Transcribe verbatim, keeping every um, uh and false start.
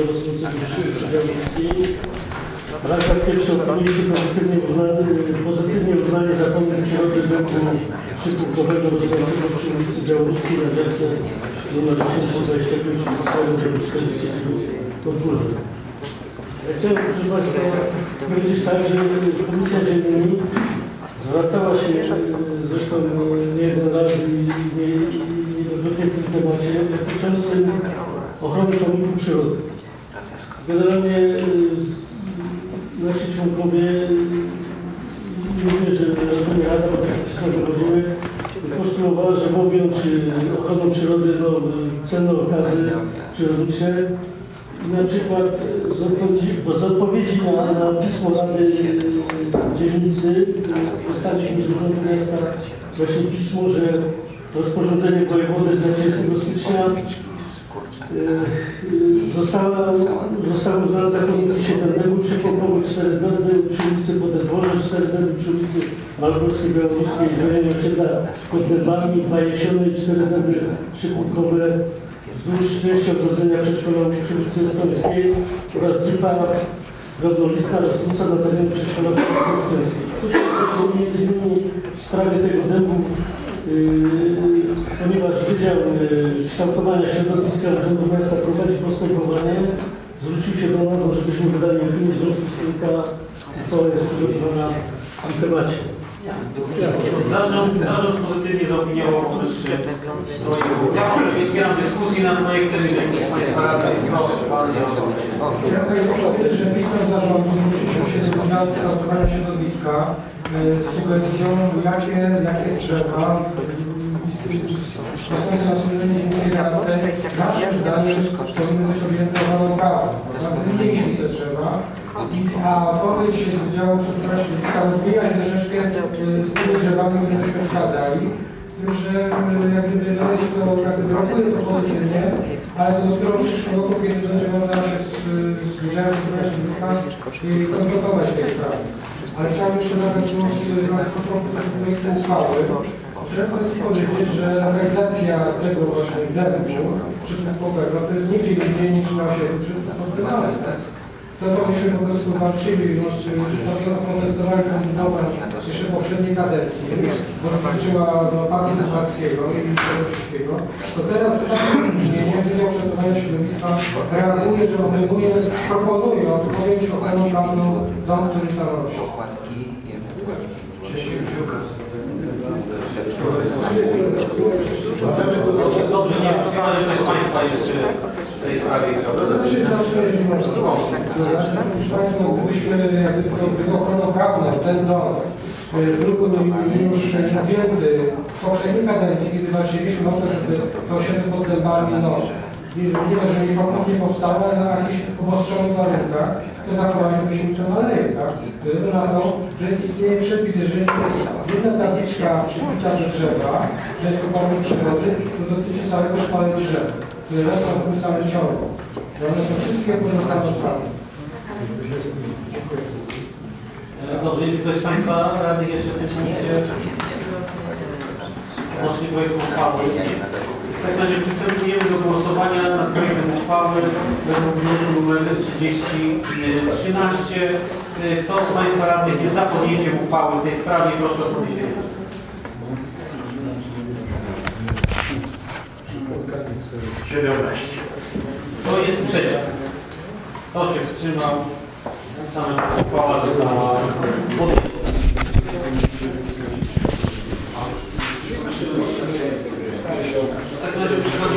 rosnącego przy ulicy Białowieskiej. Paragraf pierwszy opiniuje pozytywnie uznanie, pozytywnie uznanie zakonu przyrody dębu szybkowego rosnącego przy ulicy Białowieskiej na działce numer tysiąc dwadzieścia pięć ulicy czterdzieści Podgórze. Chciałem, proszę Państwa, powiedzieć tak, że Komisja Ziemi zwracała się zresztą nie jeden raz i niejednokrotnie w tym temacie dotyczącym ochrony pomników przyrody. Generalnie nasi członkowie, również rozumie Rada, bo tak wszystko wychodziły, postulowała, że objąć ochroną przyrody no, cenne okazy przyrodnicze. Na przykład z odpowiedzi, z odpowiedzi na, na pismo Rady Dzielnicy dostaliśmy z Urzędu Miasta właśnie pismo, że rozporządzenie wojewody z trzydziestego stycznia została, zostało uznane za koniec siedemnego przy Pokoju cztery dęby przy ulicy Podedworze, cztery dęby przy ulicy Malborskiej, Białowieskiej, w rejonie osiedla pod dębami, dwa jesiony i cztery dęby przypłynkowe wzdłuż części ogrodzenia przedszkolnego przy ulicy Estońskiej oraz lipa godnolistna rosnąca na terenie przedszkola przy ulicy Estońskiej. Tutaj właśnie między innymi w sprawie tego dębu, yy, ponieważ Wydział yy, Kształtowania Środowiska Urzędu Miasta prowadzi postępowanie, zwrócił się do nas, żebyśmy wydali opinię, w związku z tym ta uchwała jest przygotowana w tym temacie. Zarząd, zarząd pozytywnie zaopiniował powyższy projekt uchwały. Otwieram dyskusję nad projektem. Nikt z Państwa radnych, proszę, Panie Przewodniczący. Chciałem Państwu powiedzieć, że listem zarządu zwrócił się do Wydziału Kształtowania Środowiska z sugestią, jakie, jakie drzewa rosnące na terenie dzielnicy miasta naszym zdaniem powinny być objęte ochroną prawną. Wymieniliśmy te drzewa. A odpowiedź z Wydziału Kształtowania Środowiska rozwija się troszeczkę z tymi drzewami, które myśmy wskazali. Z tym, że jak gdyby no jest to, jakby brakuje to pozytywnie, ale to dopiero w przyszłym roku, kiedy będzie można się z, z Wydziałem Kształtowania Środowiska konfrontować w tej sprawie. Ale chciałbym jeszcze zabrać głos na projektu uchwały. Chciałem Państwu powiedzieć, że realizacja tego właśnie dębu przypłynkowego to jest nigdzie indziej niż na osiedlu przypłynkowego. To, co myśmy po prostu walczyli, protestowali tę budowę jeszcze w poprzedniej kadencji, bo dotyczyła do Parku Pucharskiego i tego wszystkiego, to teraz z takim brzmieniem Wydział Kształtowania Środowiska reaguje, że obejmuje, proponuje odpowiedź ochroną prawną dom, który tam rośnie. Dobrze, nie, chyba, że ktoś z Państwa jeszcze w tej sprawie chciał. Proszę Państwa, gdybyśmy jakby tego ochroną prawną, ten dom był już objęty w poprzedniej kadencji, kiedy walczyliśmy o to, żeby to osiedle pod dębami, no, nie że nie powstało, ale na jakichś ubostrzonych warunkach, to zachowalibyśmy to naleje, tak? To na to, że jest istnieje przepis, jeżeli jest jedna tabliczka przybita do drzewa, że jest to pomnik przyrody, to dotyczy całego szpalenia drzew, które rosną w tym samym ciągu. One są wszystkie porządkowane prawie. Dobrze, jeśli ktoś z Państwa radnych jeszcze w tym punkcie odnośnie projektu uchwały. W takim razie przystępujemy do głosowania nad projektem uchwały numer trzydzieści trzynaście. Kto z Państwa radnych jest za podjęciem uchwały w tej sprawie, proszę o podniesienie. siedemnaście. Kto jest przeciw? Kto się wstrzymał? Sama uchwała została podjęta.